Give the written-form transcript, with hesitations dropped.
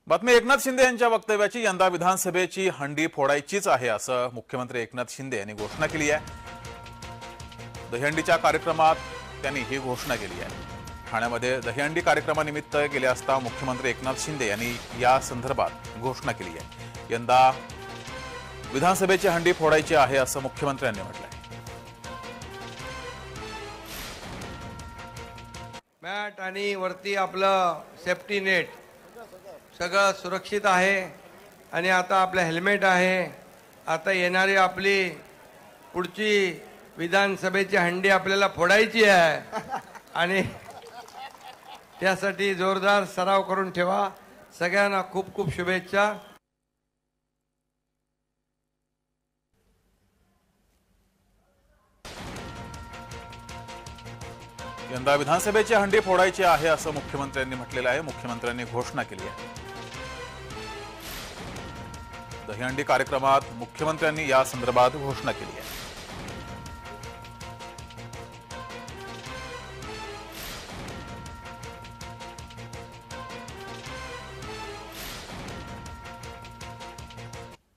बातमी एकनाथ शिंदे यांच्या वक्तव्याची यंदा विधानसभेची हंडी फोडायचीच आहे असं मुख्यमंत्री एकनाथ शिंदे यांनी घोषणा केली आहे। दहीहंडीच्या कार्यक्रमात त्यांनी ही घोषणा केली आहे। ठाण्यामध्ये दहीहंडी कार्यक्रमानिमित्त गेले असता मुख्यमंत्री एकनाथ शिंदे यांनी या संदर्भात घोषणा केली आहे। यंदा विधानसभेची हंडी फोडायची आहे असं मुख्यमंत्र्यांनी म्हटलं आहे। मॅट आणि वरती आपलं सेफ्टी नेट सगळं सुरक्षित आहे आणि आता आपलं हेल्मेट आहे। आता येणारी आपली पुढची विधानसभेची हंडी आपल्याला फोडायची आहे आणि त्यासाठी जोरदार सराव करून ठेवा। सगळ्यांना खूप खूप शुभेच्छा। यंदा विधानसभेची हंडी फोडायची आहे असं मुख्यमंत्र्यांनी म्हटलेलं आहे। मुख्यमंत्र्यांनी घोषणा केली आहे। दहीहंडी कार्यक्रमात मुख्यमंत्र्यांनी या संदर्भात घोषणा केली आहे।